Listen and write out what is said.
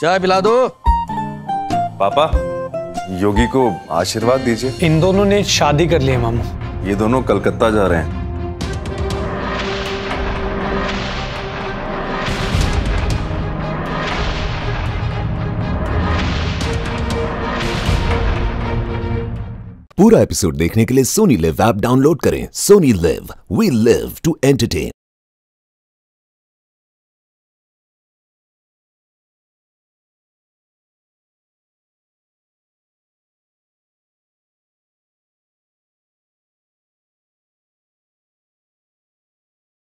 चाय पिला दो। पापा, योगी को आशीर्वाद दीजिए। इन दोनों ने शादी कर ली है मामू। ये दोनों कलकत्ता जा रहे हैं। पूरा एपिसोड देखने के लिए सोनी लिव ऐप डाउनलोड करें। Sony Liv, we live to entertain.